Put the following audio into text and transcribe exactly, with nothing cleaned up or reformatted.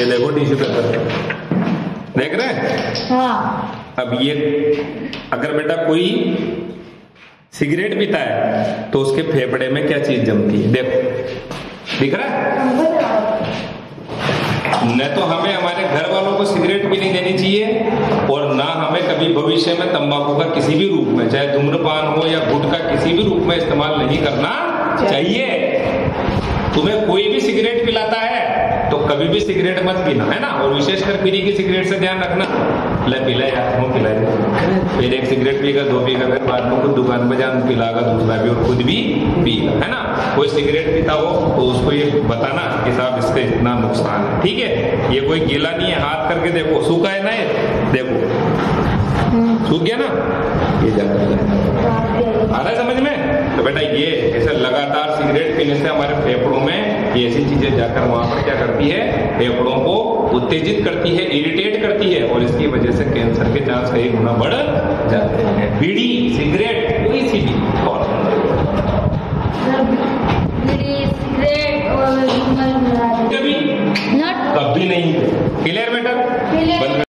ये देखो tissue paper, देख रहे हैं? हाँ। अब ये अगर बेटा कोई सिगरेट पीता है तो उसके फेफड़े में क्या चीज जमती है, देखो, दिख रहा है? न तो हमें हमारे घर वालों को सिगरेट भी नहीं देनी चाहिए और ना हमें कभी भविष्य में तंबाकू का किसी भी रूप में, चाहे धूम्रपान हो या गुटखा, किसी भी रूप में इस्तेमाल नहीं करना चाहिए। तुम्हें कोई भी सिगरेट पिलाता है तो कभी भी सिगरेट मत पीना, है ना? और विशेषकर बीड़ी की सिगरेट से ध्यान रखना। ले पिला यार, वो पिला दे, फिर एक सिगरेट पीगा, दो पीगा, फिर बाद में खुद दुकान पर जान पिलागा दूसरा भी और खुद भी पीगा, है ना? कोई सिगरेट पीता हो तो उसको ये बताना कि साहब इससे इतना नुकसान है, ठीक है? ये कोई गीला नहीं है, हाथ करके देखो, सूखा है ना, ये देखो सूख गया ना, ये जाता आ रहा है समझ में? तो बेटा ये ऐसे लगातार सिगरेट पीने से हमारे फेफड़ों में ये ऐसी चीजें जाकर वहां पर क्या करती है, फेफड़ों को उत्तेजित करती है, इरिटेट करती है और इसकी वजह से कैंसर के चांस कई गुना बढ़ जाते हैं। बीड़ी, सिगरेट, कोई सी भी और कभी कभी नहीं, क्लियर बेटा?